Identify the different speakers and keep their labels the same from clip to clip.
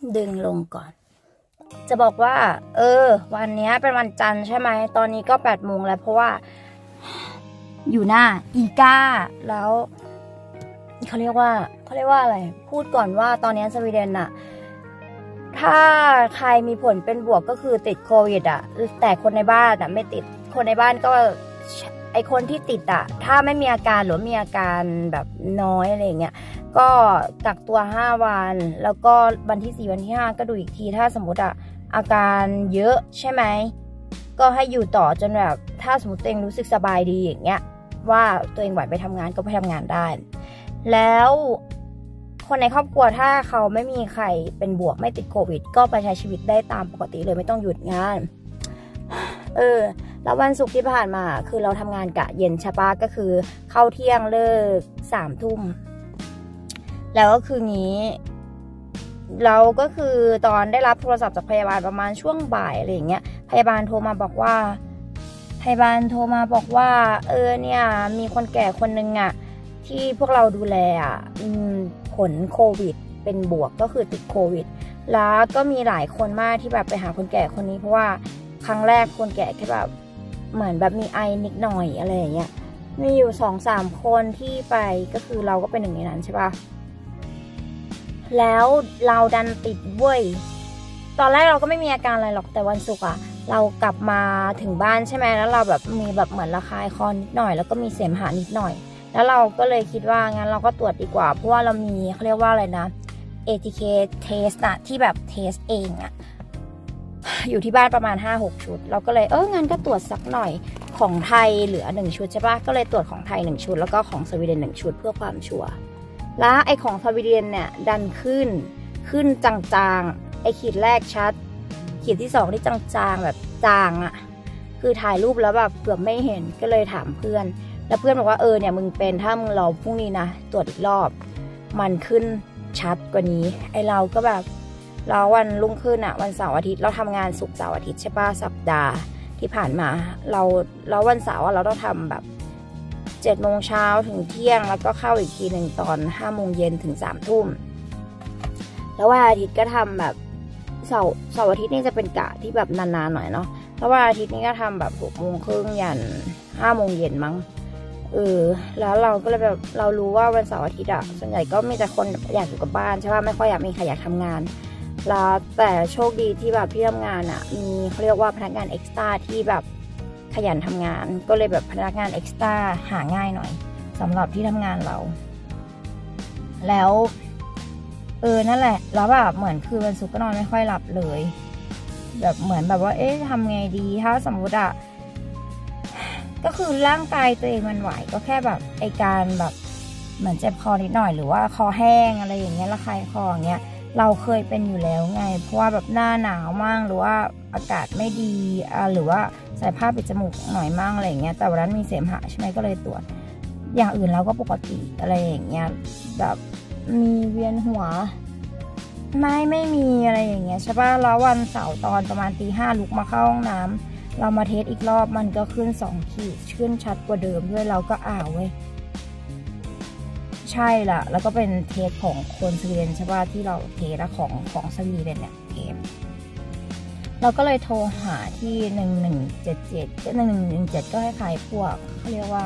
Speaker 1: ดึงลงก่อน จะบอกว่าวันนี้เป็นวันจันทร์ใช่ไหมตอนนี้ก็8 โมงแล้วเพราะว่าอยู่หน้าอีกาแล้วเขาเรียกว่าอะไรพูดก่อนว่าตอนนี้สวีเดนอะถ้าใครมีผลเป็นบวกก็คือติดโควิดอะแต่คนในบ้านอะไม่ติดคนในบ้านก็ไอคนที่ติดอะถ้าไม่มีอาการหรือมีอาการแบบน้อยอะไรเงี้ยก็กักตัว5 วันแล้วก็วันที่4วันที่5ก็ดูอีกทีถ้าสมมติอะอาการเยอะใช่ไหมก็ให้อยู่ต่อจนแบบถ้าสมมติตัวเองรู้สึกสบายดีอย่างเงี้ยว่าตัวเองไหวไปทำงานก็ไปทำงานได้แล้วคนในครอบครัวถ้าเขาไม่มีใครเป็นบวกไม่ติดโควิดก็ไปใช้ชีวิตได้ตามปกติเลยไม่ต้องหยุดงานแล้ววันศุกร์ที่ผ่านมาคือเราทำงานกะเย็นใช่ปะก็คือเข้าเที่ยงเลิก3 ทุ่มแล้วก็คืองี้เราก็คือตอนได้รับโทรศัพท์จากพยาบาลประมาณช่วงบ่ายอะไรอย่างเงี้ยพยาบาลโทรมาบอกว่าเนี่ยมีคนแก่คนนึงอ่ะที่พวกเราดูแลอ่ะผลโควิดเป็นบวกก็คือติดโควิดแล้วก็มีหลายคนมากที่แบบไปหาคนแก่คนนี้เพราะว่าครั้งแรกคนแก่แค่แบบเหมือนแบบมีไอนิดหน่อยอะไรอย่างเงี้ยมีอยู่2-3 คนที่ไปก็คือเราก็เป็นหนึ่งในนั้นใช่ปะแล้วเราดันติดเว้ยตอนแรกเราก็ไม่มีอาการอะไรหรอกแต่วันศุกร์อะเรากลับมาถึงบ้านใช่ไหมแล้วเราแบบมีแบบเหมือนระคายคอนิดหน่อยแล้วก็มีเสมหะนิดหน่อยแล้วเราก็เลยคิดว่างั้นเราก็ตรวจดีกว่าเพราะว่าเรามีเขาเรียกว่าอะไรนะ ATK test นะที่แบบเทสเองอะอยู่ที่บ้านประมาณ 5-6 ชุดเราก็เลยงั้นก็ตรวจสักหน่อยของไทยเหลือ1 ชุดใช่ปะก็เลยตรวจของไทย1 ชุดแล้วก็ของสวีเดน1 ชุดเพื่อความชัวร์แล้วไอของสวีเดนเนี่ยดันขึ้นจางๆไอขีดแรกชัดขีดที่2ที่จางๆแบบจางอะคือถ่ายรูปแล้วแบบเกือบไม่เห็นก็เลยถามเพื่อนแล้วเพื่อนบอกว่าเนี่ยมึงเป็นถ้ามึงรอพรุ่งนี้นะตรวจอีกรอบมันขึ้นชัดกว่านี้ไอเราก็แบบเราวันรุ่งขึ้นอะวันเสาร์อาทิตย์เราทำงานศุกร์เสาร์อาทิตย์ใช่ป่ะสัปดาห์ที่ผ่านมาเราวันเสาร์เราต้องทำแบบ7 โมงเช้าถึงเที่ยงแล้วก็เข้าอีกทีหนึ่งตอน5 โมงเย็นถึง3 ทุ่มแล้ววันอาทิตย์ก็ทำแบบเสาร์อาทิตย์นี่จะเป็นกะที่แบบนานๆหน่อยเนาะแล้ววันอาทิตย์นี้ก็ทำแบบ6 โมงครึ่งยัน5 โมงเย็นมั้งแล้วเราก็เลยแบบเรารู้ว่าวันเสาร์อาทิตย์อะส่วนใหญ่ก็มีแต่คนอยากอยู่กับบ้านใช่ป่ะไม่ค่อยอยากมีใครอยากทำงานแล้วแต่โชคดีที่แบบที่ทำงานอะมีเขาเรียกว่าพนักงานเอ็กซ์ตร้าที่แบบขยันทำงานก็เลยแบบพนักงานเอ็กซ์ตร้าหาง่ายหน่อยสำหรับที่ทำงานเราแล้วนั่นแหละแล้วแบบเหมือนคือวันศุกร์ก็นอนไม่ค่อยหลับเลยแบบเหมือนแบบว่าทำไงดีถ้าสมมติอะก็คือร่างกายตัวเองมันไหวก็แค่แบบไอการแบบเหมือนเจ็บคอนิดหน่อยหรือว่าคอแห้งอะไรอย่างเงี้ยระคายคออย่างเงี้ยเราเคยเป็นอยู่แล้วไงเพราะว่าแบบหน้าหนาวมากหรือว่าอากาศไม่ดีหรือว่าใส่ผ้าปิดจมูกหน่อยมากอะไรอย่างเงี้ยแต่วันนั้นมีเสมหะใช่ไหมก็เลยตรวจอย่างอื่นเราก็ปกติอะไรอย่างเงี้ยแบบมีเวียนหัวไม่มีอะไรอย่างเงี้ยใช่ป่ะแล้ววันเสาร์ตอนประมาณตี 5ลุกมาเข้าห้องน้ำเรามาเทสอีกรอบมันก็ขึ้น2 ขีดขึ้นชัดกว่าเดิมด้วยเราก็เว้ยใช่ละแล้วก็เป็นเทสของคนสวีเดนใช่ป่ะที่เราเทสของสวีเดนเนี่ยเทสเราก็เลยโทรหาที่1177ก็1117ก็คล้ายๆพวกเขาเรียกว่า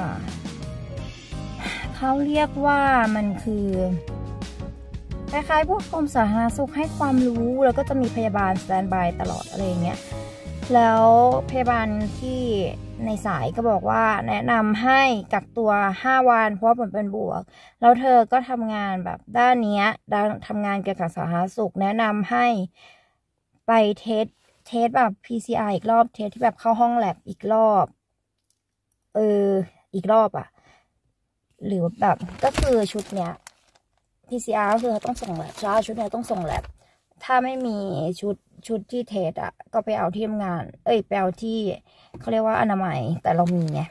Speaker 1: มันคือคล้ายๆพวกกรมสาธารณสุขให้ความรู้แล้วก็จะมีพยาบาลสแตนด์บายตลอดอะไรอย่างเงี้ยแล้วพยาบาลที่ในสายก็บอกว่าแนะนำให้กักตัว5 วันเพราะว่าผลเป็นบวกแล้วเธอก็ทำงานแบบด้านนี้ทำงานเกี่ยวกับสาธารณสุขแนะนำให้ไปเทสแบบ PCR อีกรอบเทสที่แบบเข้าห้องแลบอีกรอบอีกรอบอ่ะหรือแบบก็คือชุดเนี้ย PCR ก็คือต้องส่งแลบชุดเนี้ยต้องส่งแลบถ้าไม่มีชุดที่เทสอ่ะก็ไปเอาที่ทำงานไปเอาที่เขาเรียกว่าอนามัยแต่เรามีไง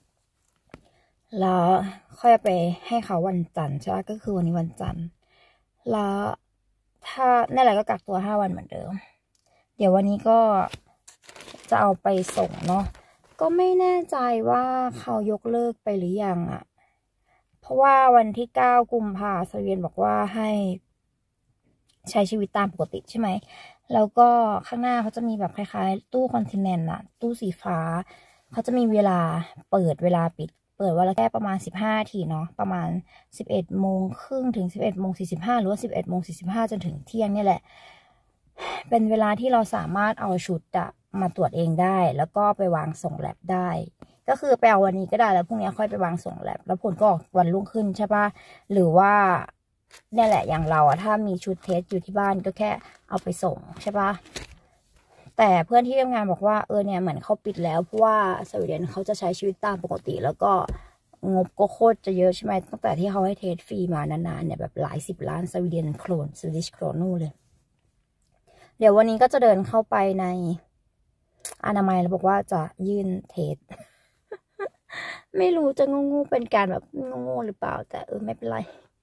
Speaker 1: แล้วค่อยไปให้เขาวันจันทร์ใช่ไหมก็คือวันนี้วันจันทร์แล้วถ้านั่นแหละก็กักตัว5 วันเหมือนเดิมเดี๋ยววันนี้ก็จะเอาไปส่งเนาะก็ไม่แน่ใจว่าเขายกเลิกไปหรือยังอ่ะเพราะว่าวันที่9 กุมภาพันธ์สวีเดนบอกว่าให้ใช้ชีวิตตามปกติใช่ไหมแล้วก็ข้างหน้าเขาจะมีแบบคล้ายๆตู้คอนเทนเนนต์อะตู้สีฟ้าเขาจะมีเวลาเปิดเวลาปิดเปิดวันละแค่ประมาณ15 นาทีเนาะประมาณ11:30ถึง11:45หรือว่า11:45จนถึงเที่ยงนี่แหละเป็นเวลาที่เราสามารถเอาชุดมาตรวจเองได้แล้วก็ไปวางส่งแลบได้ก็คือไปเอาวันนี้ก็ได้แล้วพรุ่งนี้ค่อยไปวางส่งแลบแล้วผลก็ออกวันรุ่งขึ้นใช่ปะหรือว่าเนี่ยแหละอย่างเราถ้ามีชุดเทสอยู่ที่บ้านก็แค่เอาไปส่งใช่ปะแต่เพื่อนที่ทำงานบอกว่าเนี่ยเหมือนเขาปิดแล้วเพราะว่าสวีเดนเขาจะใช้ชีวิตตามปกติแล้วก็งบก็โคตรจะเยอะใช่ไหมตั้งแต่ที่เขาให้เทสฟรีมานานๆเนี่ยแบบหลาย10 ล้านสวีเดนโครนสวีดิชโครนูเลยเดี๋ยววันนี้ก็จะเดินเข้าไปในอนามัยแล้วบอกว่าจะยื่นเทส ไม่รู้จะงูเป็นการแบบงูหรือเปล่าแต่ไม่เป็นไร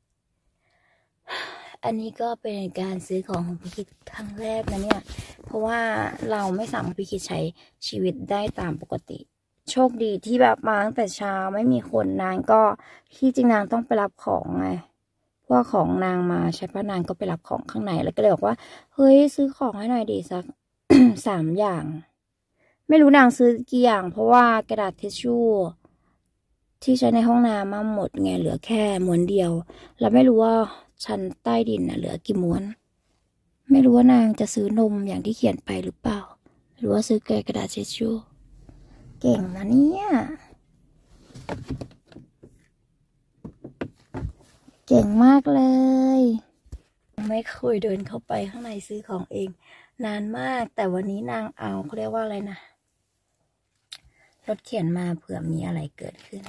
Speaker 1: อันนี้ก็เป็นการซื้อของพี่คิดครั้งแรกนะเนี่ยเพราะว่าเราไม่สามารถพี่คิดใช้ชีวิตได้ตามปกติโชคดีที่แบบมาตั้งแต่เช้าไม่มีคนนางก็ที่จริงนางต้องไปรับของไงพวกของนางมาใช่ปะนางก็ไปรับของข้างในแล้วก็เลยบอกว่าเฮ้ยซื้อของให้หน่อยดีสัก 3 อย่างไม่รู้นางซื้อกี่อย่างเพราะว่ากระดาษทิชชู่ที่ใช้ในห้องน้ำมาหมดไงเหลือแค่ม้วนเดียวแล้วไม่รู้ว่าชั้นใต้ดินเหลือกี่ม้วนไม่รู้ว่านางจะซื้อนมอย่างที่เขียนไปหรือเปล่าหรือว่าซื้อกระดาษทิชชู่เก่งนะเนี่ยเก่งมากเลยไม่เคยเดินเข้าไปข้างในซื้อของเองนานมากแต่วันนี้นางเอาเขาเรียกว่าอะไรนะรถเข็นมาเผื่อมีอะไรเกิดขึ้น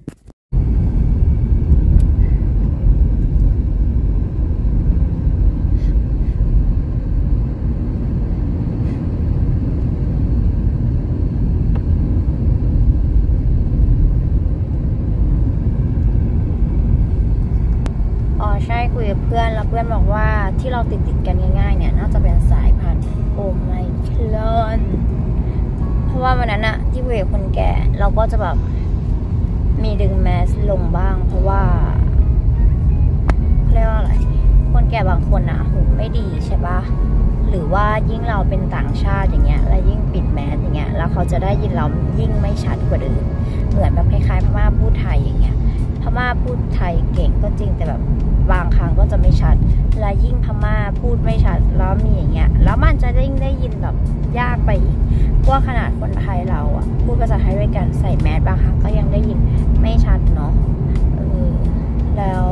Speaker 1: ใช่คุยกับเพื่อนแล้วเพื่อนบอกว่าที่เราติดกันง่ายๆเนี่ยน่าจะเป็นสายพันธุ์โอไมครอนเพราะว่าวันนั้นที่คุยกับคนแก่เราก็จะแบบมีดึงแมสลงบ้างเพราะว่าเรียกว่าอะไรคนแก่บางคนหูไม่ดีใช่ปะหรือว่ายิ่งเราเป็นต่างชาติอย่างเงี้ยแล้วยิ่งปิดแมสอย่างเงี้ยแล้วเขาจะได้ยินเรายิ่งไม่ชัดกว่าเดิมเหมือนแบบคล้ายๆพม่าพูดไทยอย่างเงี้ยพม่าพูดไทยเก่งก็จริงแต่แบบบางครั้งก็จะไม่ชัดและยิ่งพม่าพูดไม่ชัดแล้วมีอย่างเงี้ยแล้วมันจะยิ่งได้ยินแบบยากไปอีกเพราะขนาดคนไทยเราพูดภาษาไทยด้วยกันใส่แมสบางครั้งก็ยังได้ยินไม่ชัดเนาะแล้ว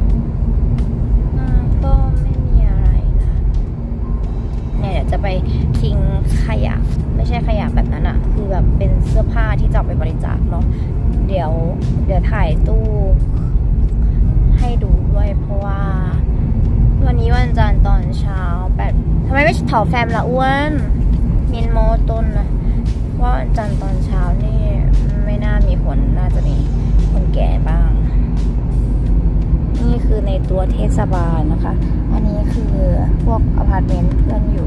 Speaker 1: ก็ไม่มีอะไรนะเนี่ยเดี๋ยวจะไปทิ้งขยะไม่ใช่ขยะแบบนั้นคือแบบเป็นเสื้อผ้าที่จะไปบริจาคเนาะเดี๋ยวถ่ายตู้ให้ดูด้วยเพราะว่าวันนี้วันจันทร์ตอนเช้าทำไมไม่เผาแฟมละอ้วนมินโมต้นนะว่าวันจันทร์ตอนเช้านี่ไม่น่ามีคนน่าจะมีคนแก่บ้างนี่คือในตัวเทศบาลนะคะอันนี้คือพวกอพาร์ตเมนต์เพื่อนอยู่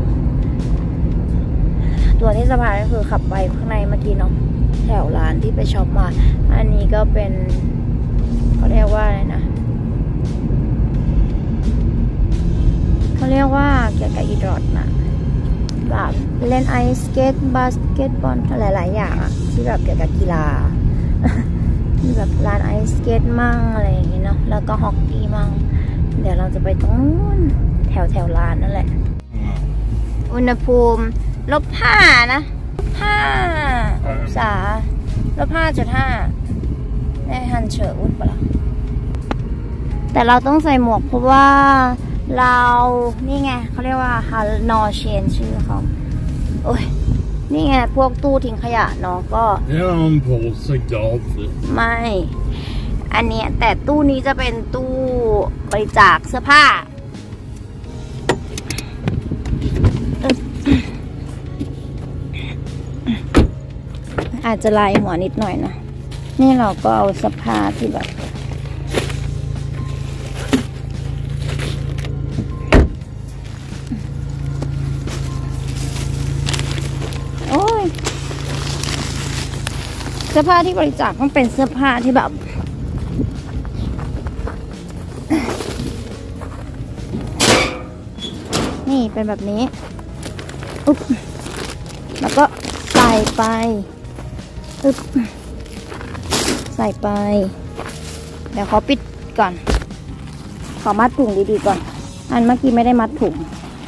Speaker 1: ตัวเทศบาลก็คือขับไปข้างในเมื่อกี้เนาะแถวร้านที่ไปช็อปมาอันนี้ก็เป็นเขาเรียกว่าอะไรนะเขาเรียกว่าเกี่ยวกับอีดรอทนะแบบเล่นไอสเกตบาสเกตบอลหลายๆอย่างที่แบบเกี่ยวกับกีฬามีแบบร้านไอสเกตมั่งอะไรอย่างเงี้ยเนาะแล้วก็ฮอกกี้มั่งเดี๋ยวเราจะไปตรงนู้นแถวร้านนั่นแหละอุณหภูมิ-5นะ5 องศา-5.5ได้ฮันเฉออุดปะล่ะแต่เราต้องใส่หมวกเพราะว่าเรานี่ไงเขาเรียกว่าฮาร์นอเชนชื่อเขาโอ้ยนี่ไงพวกตู้ทิ้งขยะเนาะก็ไม่อันนี้แต่ตู้นี้จะเป็นตู้บริจาคเสื้อผ้าอาจจะลายหัวนิดหน่อยนะนี่เราก็เอาเสื้อผ้าที่แบบโอ้ยเสื้อผ้าที่บริจาคต้องเป็นเสื้อผ้าที่แบบเป็นแบบนี้อุ๊บแล้วก็ใส่ไปอุ๊บใส่ไปเดี๋ยวขอปิดก่อนขอมัดถุงดีๆก่อนอันเมื่อกี้ไม่ได้มัดถุง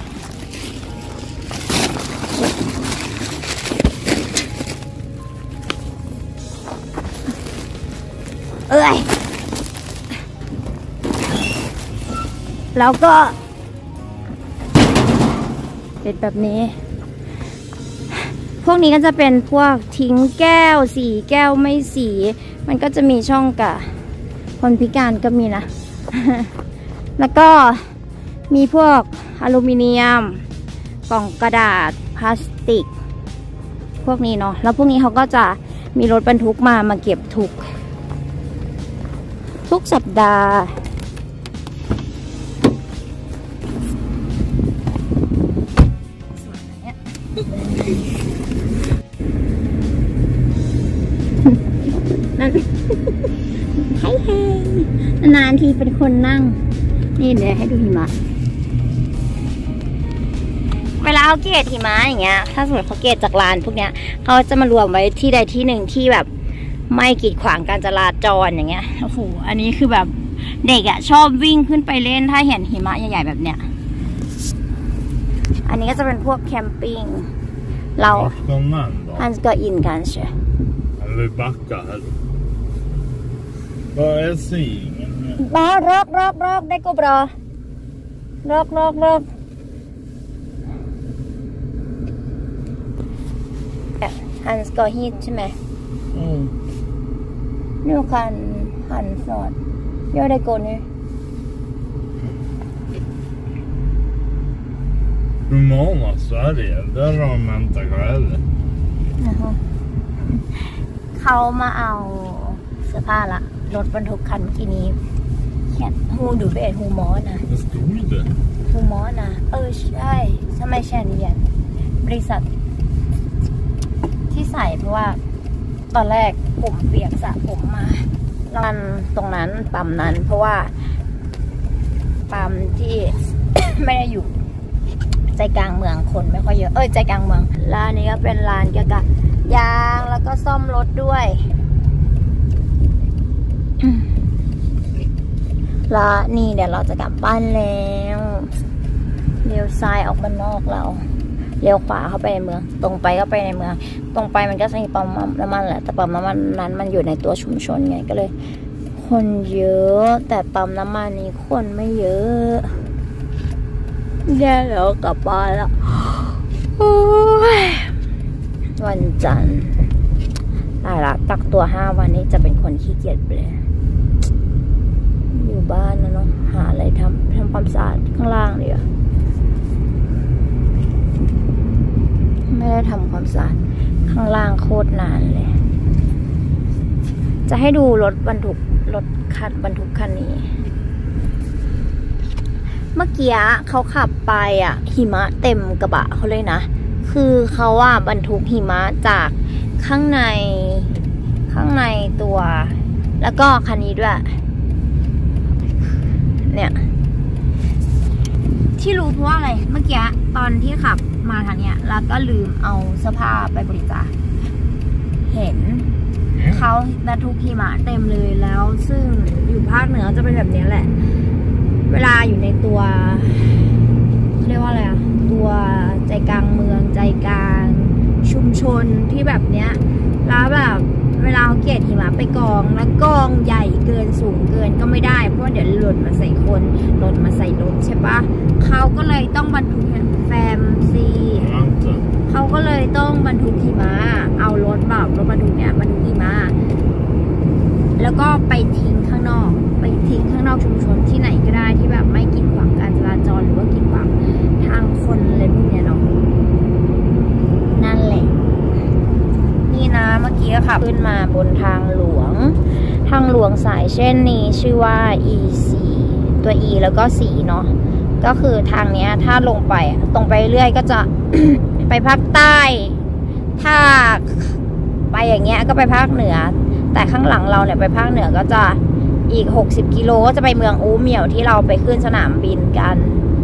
Speaker 1: แล้วก็เป็นแบบนี้พวกนี้ก็จะเป็นพวกทิ้งแก้วสีแก้วไม่สีมันก็จะมีช่องกับคนพิการก็มีนะ แล้วก็มีพวกอลูมิเนียมกล่องกระดาษพลาสติกพวกนี้เนาะแล้วพวกนี้เขาก็จะมีรถบรรทุกมาเก็บทุกสัปดาห์นั่นให้เฮนานทีเป็นคนนั่งนี่เดี๋ยวให้ดูหิมะเวลาเขาเกตหิมะอย่างเงี้ยถ้าสมมติเขาเกตจากลานพวกเนี้ยเขาจะมารวมไว้ที่ใดที่หนึ่งที่แบบไม่กีดขวางการจราจรอย่างเงี้ยโอ้โหอันนี้คือแบบเด็กอะชอบวิ่งขึ้นไปเล่นถ้าเห็นหิมะใหญ่ๆแบบเนี้ยอันนี้ก็จะเป็นพวกแคมปิ้งเราอันก็อินกันใช่
Speaker 2: eller backa här. Vad är singen?
Speaker 1: Bara rak, det går bra. Rak. Han ska hit till mig. Nu kan han snart. Gör det går nu.
Speaker 2: Humana Sverige, där har de hämtat själv.
Speaker 1: Jaha.เขามาเอาเสื้อผ้าละรถบรรทุกคันเมื่อกี้นี้เขียนฮูดูเบสฮูมอนะฮูมอนะใช่ทำไมแชนเรียนบริษัทที่ใส่เพราะว่าตอนแรกผมเปียกสระผมมาร้านตรงนั้นปั๊มนั้นเพราะว่าปั๊มที่ ไม่ได้อยู่ใจกลางเมืองคนไม่ค่อยเยอะใจกลางเมืองร้านนี้ก็เป็นร้านเกี่ยวกับยางแล้วก็ซ่อมรถด้วยแล้วนี่เดี๋ยวเราจะกลับบ้านแล้วเลี้ยวซ้ายออกบ้านนอกเราเลี้ยวขวาเข้าไปในเมืองตรงไปก็ไปในเมืองตรงไปมันก็จะมีปั๊มน้ำมันแหละแต่ปั๊มน้ำมันนั้นมันอยู่ในตัวชุมชนไงก็เลยคนเยอะแต่ปั๊มน้ำมันนี้คนไม่เยอะเดี๋ยวกลับบ้านแล้ววันจันทร์ได้ละกักตัว5 วันนี้จะเป็นคนขี้เกียจไปเลยอยู่บ้านนะเนาะหาอะไรทำความสะอาดข้างล่างเลยไม่ได้ทำความสะอาดข้างล่างโคตรนานเลยจะให้ดูรถบรรทุกคันนี้เมื่อกี้เขาขับไปหิมะเต็มกระบะเขาเลยนะคือเขาบรรทุกหิมะจากข้างในตัวแล้วก็คันนี้ด้วยเนี่ยที่รู้เพราะว่าอะไรเมื่อกี้ตอนที่ขับมาทางเนี้ยแล้วก็ลืมเอาเสื้อผ้าไปบริจาคเห็นเขาบรรทุกหิมะเต็มเลยแล้วซึ่งอยู่ภาคเหนือจะเป็นแบบนี้แหละเวลาอยู่ในตัวเรียกว่าอะไรตัวใจกลางเมืองใจกลางชุมชนที่แบบเนี้ยแล้วแบบเวลาเขาเกตหิมะไปกองแล้วกองใหญ่เกินสูงเกินก็ไม่ได้เพราะเดี๋ยวหล่นมาใส่คนหล่นมาใส่รถใช่ปะเขาก็เลยต้องบรรทุกแฟมซีเขาก็เลยต้องบรรทุกหิมะเอารถบรรทุกเนี่ยบรรทุกหิมะแล้วก็ไปทิ้งข้างนอกชุมชนที่ไหนก็ได้ที่แบบไม่กีดขวางการจราจรหรือว่ากีดขวางทางคนอะไรพวกเนี้ยเนาะนั่นแหละนี่นะเมื่อกี้ก็ขับขึ้นมาบนทางหลวงสายเช่นนี้ชื่อว่า E4 ตัว E แล้วก็4เนาะก็คือทางเนี้ยถ้าลงไปตรงไปเรื่อยก็จะ ไปภาคใต้ถ้าไปอย่างเงี้ยก็ไปภาคเหนือแต่ข้างหลังเราเนี่ยไปภาคเหนือก็จะอีก60 กิโลก็จะไปเมืองอูเหมี่ยวที่เราไปขึ้นสนามบินกันส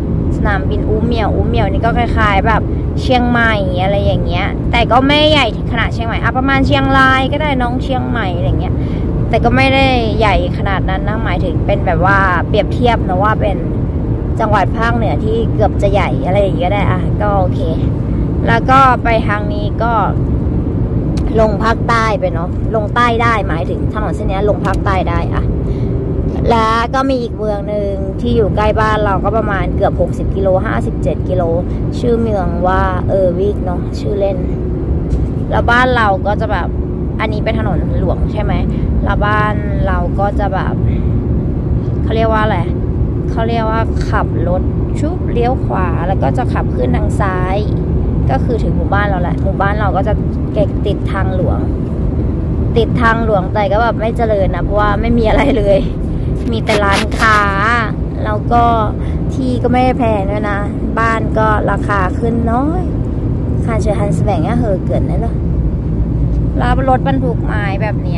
Speaker 1: นามบินอูเหมียวนี่ก็คล้ายๆแบบเชียงใหม่อะไรอย่างเงี้ยแต่ก็ไม่ใหญ่ขนาดเชียงใหม่ประมาณเชียงรายก็ได้น้องเชียงใหม่อะไรเงี้ยแต่ก็ไม่ได้ใหญ่ขนาดนั้นนะหมายถึงเป็นแบบว่าเปรียบเทียบนะว่าเป็นจังหวัดภาคเหนือที่เกือบจะใหญ่อะไรอย่างเงี้ยได้ก็โอเคแล้วก็ไปทางนี้ก็ลงภาคใต้ไปเนาะลงใต้ได้หมายถึงถนนเส้นนี้ลงภาคใต้ได้แล้วก็มีอีกเมืองหนึ่งที่อยู่ใกล้บ้านเราก็ประมาณเกือบ60 กิโล57 กิโลชื่อเมืองว่าวิกเนาะชื่อเล่นแล้วบ้านเราก็จะแบบอันนี้เป็นถนนหลวงใช่ไหมแล้วบ้านเราก็จะแบบเขาเรียกว่าอะไรเขาเรียกว่าขับรถชุบเลี้ยวขวาแล้วก็จะขับขึ้นทางซ้ายก็คือถึงหมู่บ้านเราแหละหมู่บ้านเราก็จะติดทางหลวงแต่ก็แบบไม่เจริญนะเพราะว่าไม่มีอะไรเลยมีแต่ร้านค้าแล้วก็ที่ก็ไม่ได้แพงด้วยนะบ้านก็ราคาขึ้นน้อยค่าเชื้อฮันสแบงเเกินนั่นแหละแล้วรถบรรทุกไม้แบบนี้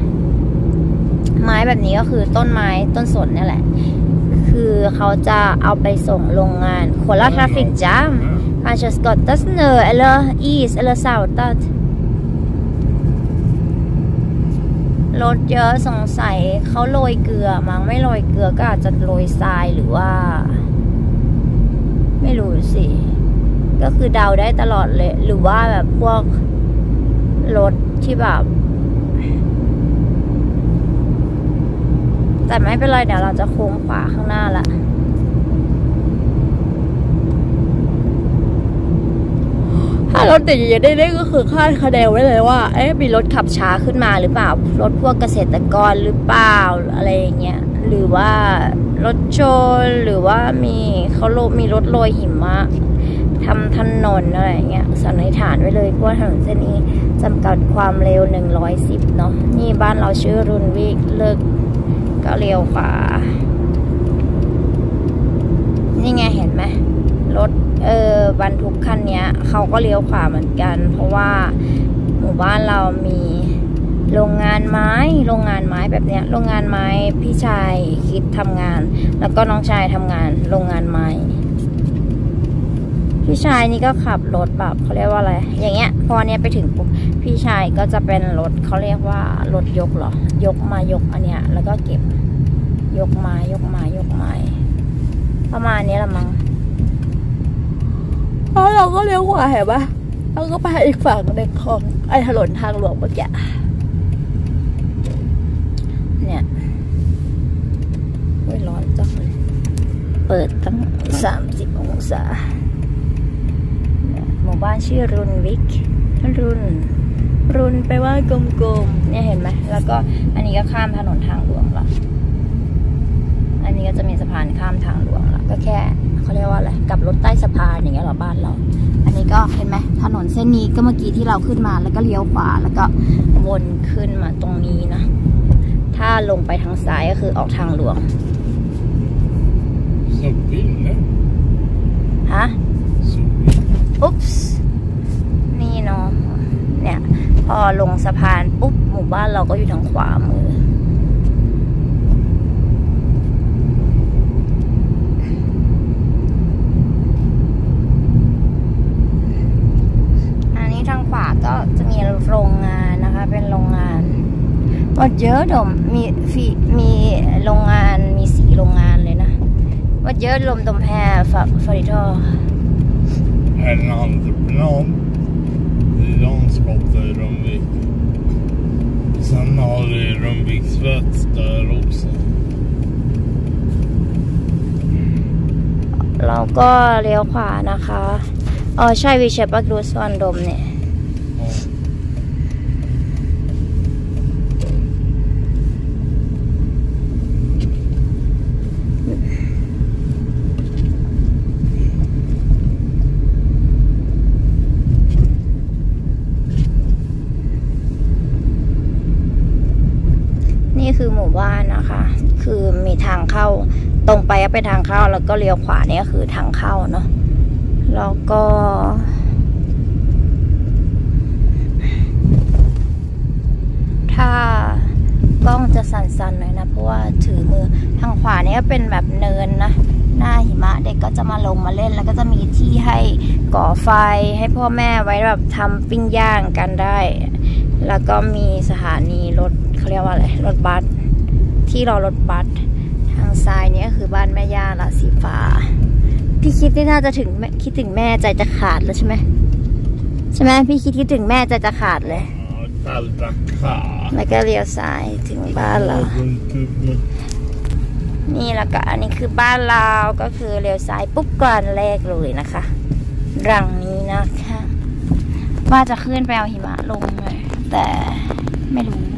Speaker 1: ก็คือต้นไม้ต้นสนนี่แหละคือเขาจะเอาไปส่งโรงงานโคราชทราฟิกจามkanske skottas snö eller is eller saltat รถเยอะสงสัยเขาโรยเกลือมั้งไม่โรยเกลือก็อาจจะโรยทรายหรือว่าไม่รู้สิก็คือเดาได้ตลอดเลยหรือว่าแบบพวกรถที่แบบแต่ไม่เป็นไรเดี๋ยวเราจะโค้งขวาข้างหน้าละถ้ารถติดอย่างนี้ได้ก็คือคาดคะเนไว้เลยว่ามีรถขับช้าขึ้นมาหรือเปล่ารถพวกเกษตรกรหรือเปล่าอะไรอย่างเงี้ยหรือว่ารถชนหรือว่ามีรถโรยหิมะทำถนนอะไรอย่างเงี้ยสันนิษฐานไว้เลยเพราะว่าถนนเส้นนี้จำกัดความเร็ว110เนาะนี่บ้านเราชื่อรุนวิกเลิกก็เลี้ยวขวานี่ไงเห็นไหมรถบรรทุกคันนี้เขาก็เลี้ยวขวาเหมือนกันเพราะว่าหมู่บ้านเรามีโรงงานไม้แบบเนี้ยโรงงานไม้พี่ชายคิดทำงานแล้วก็น้องชายทำงานโรงงานไม้พี่ชายนี่ก็ขับรถแบบเขาเรียกว่าอะไรอย่างเงี้ยพอเนี้ยไปถึงปุ๊บพี่ชายก็จะเป็นรถเขาเรียกว่ารถยกเหรอยกอันเนี้ยแล้วก็เก็บยกไม้ประมาณนี้ละมั้งแล้วเราก็เลี้ยวขวาเห็นปะเราก็ไปอีกฝั่งหนึ่งของถนนทางหลวงเมื่อกี้เนี่ยร้อนจังเลยเปิดตั้ง30 องศาหมู่บ้านชื่อรุนวิกรุนไปว่ากลมๆเนี่ยเห็นไหมแล้วก็อันนี้ก็ข้ามถนนทางหลวงละอันนี้ก็จะมีสะพานข้ามทางหลวงละก็แค่เขาเรียกว่าอะไรกับรถใต้สะพานอย่างเงี้ยหรอบ้านเราอันนี้ก็เห็นไหมถนนเส้นนี้ก็เมื่อกี้ที่เราขึ้นมาแล้วก็เลี้ยวขวาแล้วก็วนขึ้นมาตรงนี้นะถ้าลงไปทางซ้ายก็คือออกทางหลวงฮะอุ๊บนี่เนาะเนี่ยพอลงสะพานปุ๊บหมู่บ้านเราก็อยู่ทางขวามือทางขวาก็จะมีโรงงานนะคะเป็นโรงงานว่าเยอะดมมีโรงงานมี4 โรงงานเลยนะว่าเยอะลมดมแพรฟอริทอ
Speaker 2: En entreprenad i landskap i Rundvik. Sen har vi Rundviksvett där också.
Speaker 1: เราก็เลี้ยวขวานะคะใช่วิเชปกรูสวันดมเนี่ยนี่คือหมู่บ้านนะคะคือมีทางเข้าตรงไปก็เป็นทางเข้าแล้วก็เลี้ยวขวาเนี่ยคือทางเข้าเนาะแล้วก็ถ้ากล้องจะสั่นๆหน่อยนะเพราะว่าถือมือทางขวานี่ก็เป็นแบบเนินนะหน้าหิมะเด็กก็จะมาลงมาเล่นแล้วก็จะมีที่ให้ก่อไฟให้พ่อแม่ไว้แบบทำปิ้งย่างกันได้แล้วก็มีสถานีรถเขาเรียกว่าอะไรรถบัสที่รอรถบัสทางซ้ายนี่ก็คือบ้านแม่ย่าละสีฟ้าพี่คิดที่น่าจะคิดถึงแม่ใจจะขาดแล้วใช่ไหมพี่คิดถึงแม่ใจจะขาดเลยแล้วก็เลี้ยวซ้ายถึงบ้านเรานี่แล้วก็อันนี้คือบ้านเราก็คือเลี้ยวซ้ายปุ๊บก่อนแรกเลยนะคะรังนี้นะคะว่าจะขึ้นไปเอาหิมะลงเลยแต่ไม่รู้